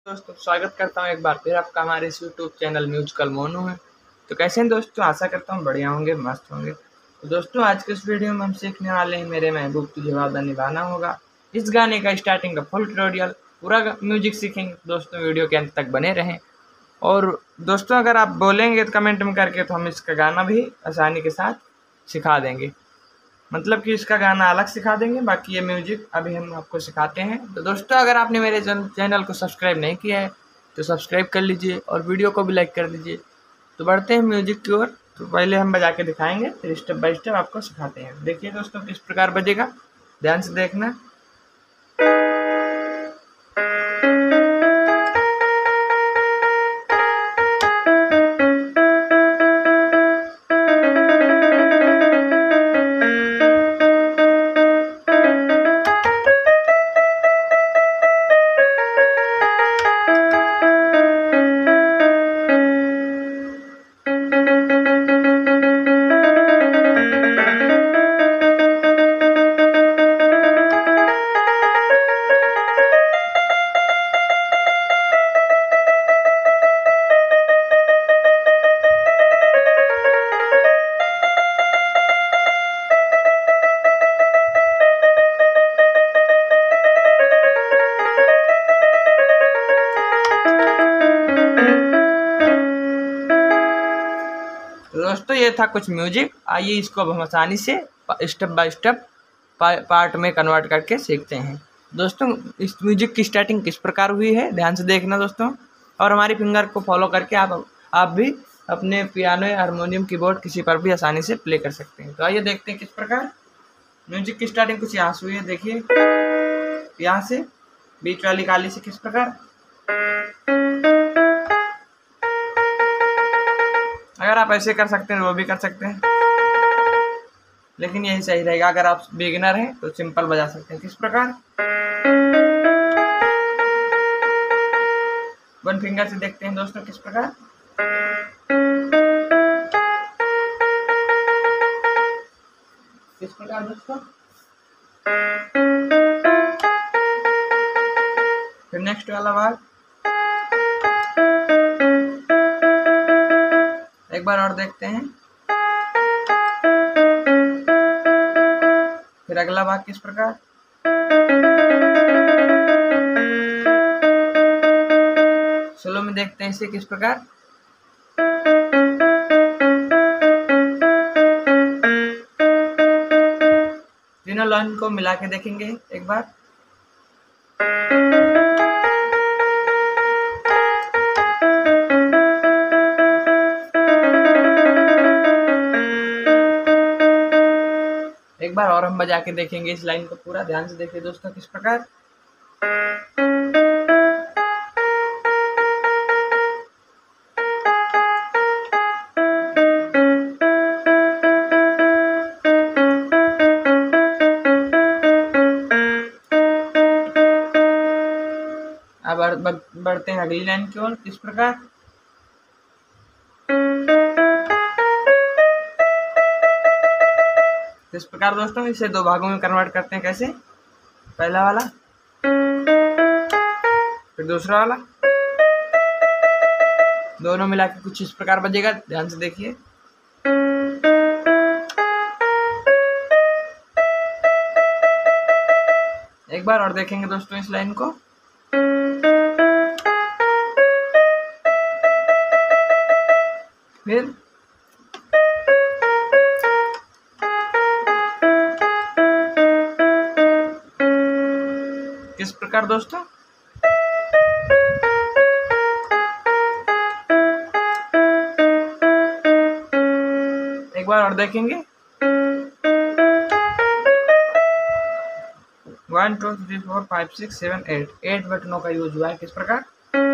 दोस्तों स्वागत करता हूँ एक बार फिर आपका हमारे इस यूट्यूब चैनल म्यूजिकल मोनू है। तो कैसे हैं दोस्तों, आशा करता हूँ बढ़िया होंगे, मस्त होंगे। तो दोस्तों आज के इस वीडियो में हम सीखने वाले हैं मेरे महबूब तुझे वादा निभाना होगा। इस गाने का स्टार्टिंग का फुल ट्यूटोरियल पूरा म्यूजिक सीखेंगे दोस्तों, वीडियो के अंत तक बने रहें। और दोस्तों अगर आप बोलेंगे तो कमेंट में करके तो हम इसका गाना भी आसानी के साथ सिखा देंगे, मतलब कि इसका गाना अलग सिखा देंगे, बाकी ये म्यूजिक अभी हम आपको सिखाते हैं। तो दोस्तों अगर आपने मेरे चैनल को सब्सक्राइब नहीं किया है तो सब्सक्राइब कर लीजिए और वीडियो को भी लाइक कर दीजिए। तो बढ़ते हैं म्यूजिक की ओर। तो पहले हम बजा के दिखाएंगे, फिर स्टेप बाय स्टेप आपको सिखाते हैं। देखिए दोस्तों किस प्रकार बजेगा, ध्यान से देखना। दोस्तों ये था कुछ म्यूजिक, आइए इसको अब हम आसानी से स्टेप बाय स्टेप पार्ट में कन्वर्ट करके सीखते हैं। दोस्तों इस म्यूजिक की स्टार्टिंग किस प्रकार हुई है ध्यान से देखना दोस्तों, और हमारी फिंगर को फॉलो करके आप भी अपने पियानो या हारमोनियम कीबोर्ड किसी पर भी आसानी से प्ले कर सकते हैं। तो आइए देखते हैं किस प्रकार म्यूजिक की स्टार्टिंग कुछ यहाँ से हुई है। देखिए यहाँ से बीच वाली काली से किस प्रकार। अगर आप ऐसे कर सकते हैं वो भी कर सकते हैं, लेकिन यही सही रहेगा। अगर आप बिगिनर हैं तो सिंपल बजा सकते हैं किस प्रकार। वन फिंगर से देखते हैं दोस्तों किस प्रकार। किस प्रकार दोस्तों। फिर नेक्स्ट वाला भाग एक बार और देखते हैं। फिर अगला भाग किस प्रकार। स्लो में देखते हैं इसे किस प्रकार। तीनों लाइन को मिला के देखेंगे एक बार। एक बार और हम बजा के देखेंगे इस लाइन को पूरा, ध्यान से देखिए दोस्तों किस प्रकार। अब बढ़ते हैं अगली लाइन की ओर किस प्रकार। इस प्रकार दोस्तों इसे दो भागों में कन्वर्ट करते हैं। कैसे, पहला वाला फिर दूसरा वाला, दोनों मिला के कुछ इस प्रकार बजेगा, ध्यान से देखिए। एक बार और देखेंगे दोस्तों इस लाइन को। फिर किस प्रकार दोस्तों। एक बार और देखेंगे। 1 2 3 4 5 6 7 8 बटनों का यूज हुआ है किस प्रकार।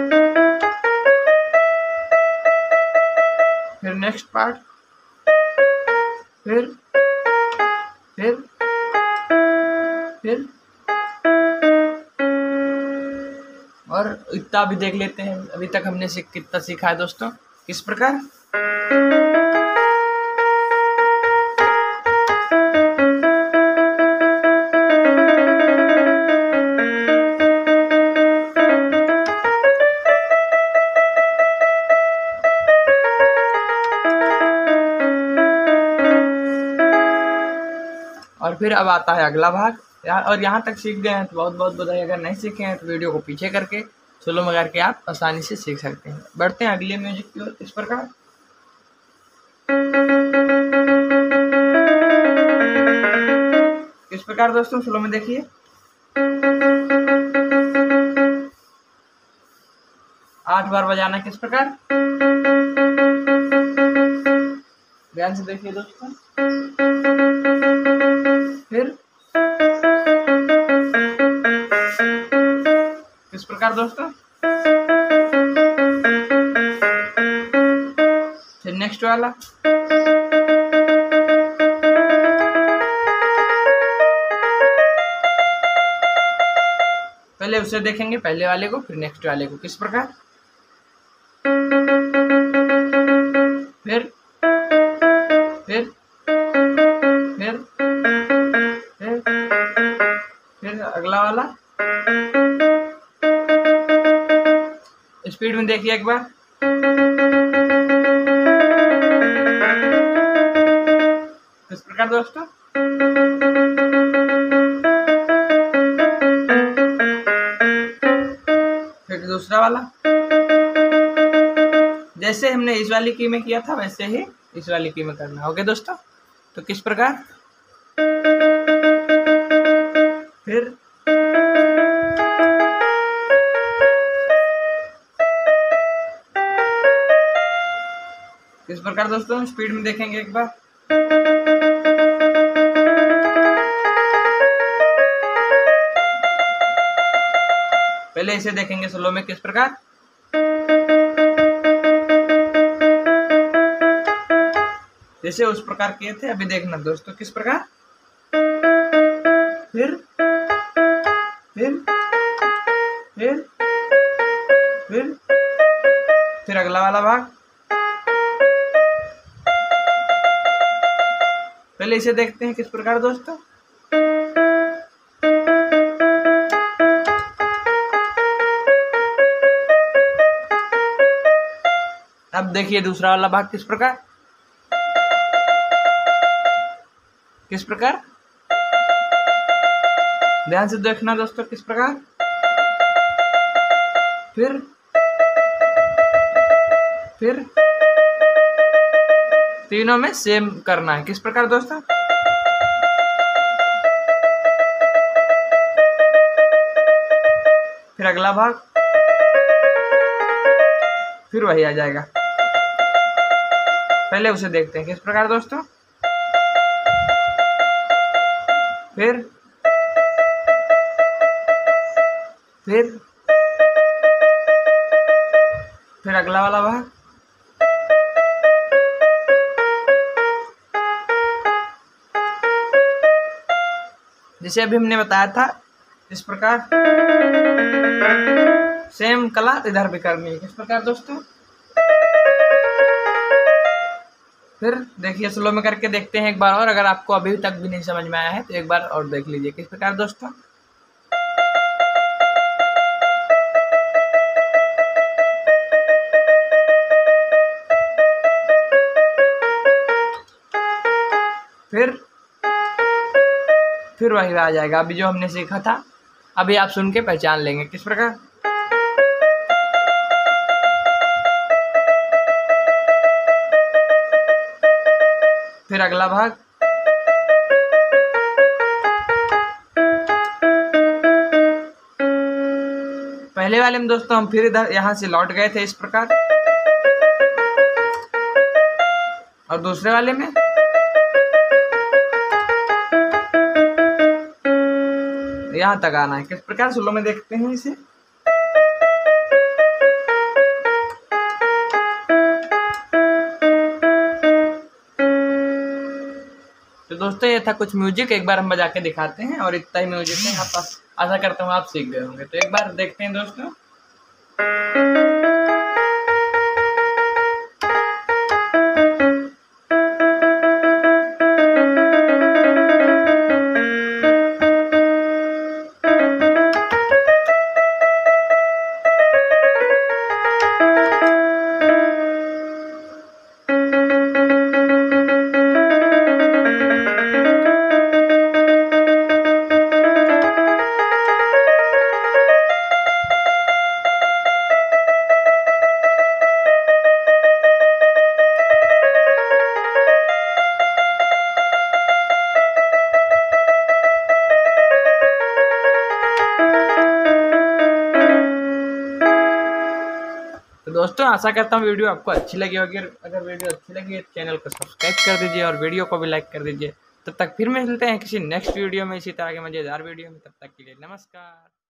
फिर नेक्स्ट पार्ट, फिर फिर फिर और इतना भी देख लेते हैं अभी तक हमने कितना सीखा है दोस्तों किस प्रकार। फिर अब आता है अगला भाग। और यहाँ तक सीख गए हैं तो बहुत बहुत बधाई। अगर नहीं सीखे हैं तो वीडियो को पीछे करके स्लो में करके आप आसानी से सीख सकते हैं। बढ़ते हैं अगले म्यूजिक की ओर। इस प्रकार दोस्तों स्लो में देखिए। 8 बार बजाना किस प्रकार, ध्यान से देखिए दोस्तों। फिर किस प्रकार दोस्तों, फिर नेक्स्ट वाला। पहले उसे देखेंगे, पहले वाले को, फिर नेक्स्ट वाले को किस प्रकार। फिर फिर फिर फिर फिर अगला वाला। स्पीड में देखिए एक बार। किस प्रकार दोस्तों, फिर दूसरा वाला। जैसे हमने इस वाली की में किया था वैसे ही इस वाली की में करना है। ओके दोस्तों, तो किस प्रकार। फिर किस प्रकार दोस्तों, स्पीड में देखेंगे एक बार। पहले इसे देखेंगे स्लो में किस प्रकार। जैसे उस प्रकार किए थे अभी देखना दोस्तों किस प्रकार। फिर फिर फिर फिर फिर अगला वाला भाग। पहले इसे देखते हैं किस प्रकार दोस्तों। अब देखिए दूसरा वाला भाग किस प्रकार। किस प्रकार, ध्यान से देखना दोस्तों किस प्रकार। फिर फिर तीनों में सेम करना है किस प्रकार दोस्तों। फिर अगला भाग, फिर वही आ जाएगा। पहले उसे देखते हैं किस प्रकार दोस्तों। फिर फिर फिर अगला वाला भाग। जैसे अभी हमने बताया था इस प्रकार सेम कला इधर भी करनी है किस प्रकार दोस्तों। फिर देखिए स्लो में करके देखते हैं एक बार और। अगर आपको अभी तक भी नहीं समझ में आया है तो एक बार और देख लीजिए किस प्रकार दोस्तों। फिर वही आ जाएगा अभी जो हमने सीखा था। अभी आप सुन के पहचान लेंगे किस प्रकार। फिर अगला भाग। पहले वाले में दोस्तों हम फिर इधर यहाँ से लौट गए थे इस प्रकार, और दूसरे वाले में यहाँ तक आना है किस प्रकार। स्लो में देखते हैं इसे। तो दोस्तों ये था कुछ म्यूजिक, एक बार हम बजा के दिखाते हैं। और इतना ही म्यूजिक है, आप आशा करता हूँ आप सीख गए होंगे। तो एक बार देखते हैं दोस्तों। दोस्तों आशा करता हूँ वीडियो आपको अच्छी लगी होगी। अगर वीडियो अच्छी लगी तो चैनल को सब्सक्राइब कर दीजिए और वीडियो को भी लाइक कर दीजिए। तब तक फिर मिलते हैं किसी नेक्स्ट वीडियो में इसी तरह के मज़ेदार वीडियो में। तब तक के लिए नमस्कार।